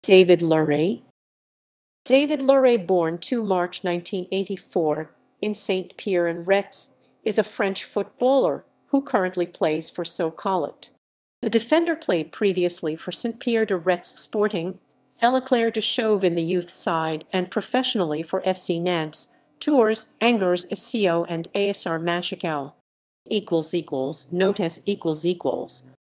David Leray. David Leray, born 2 March 1984 in Saint-Père-en-Retz, is a French footballer who currently plays for SO Cholet. The defender played previously for Saint-Père-en-Retz Sporting, de Chauve in the youth side, and professionally for FC Nantes, Tours, Angers, SCO and ASR Machecoul. Note as